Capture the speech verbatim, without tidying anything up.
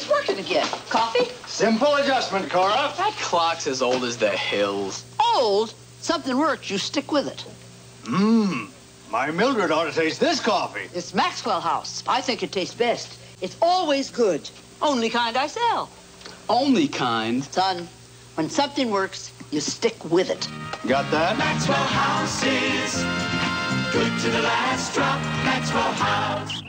it's working again. Coffee? Simple adjustment, Cora. That clock's as old as the hills. Old? Something works, you stick with it. Mmm. My Mildred ought to taste this coffee. It's Maxwell House. I think it tastes best. It's always good. Only kind I sell. Only kind? Son, when something works, you stick with it. Got that? Maxwell House is good to the last drop. Maxwell House.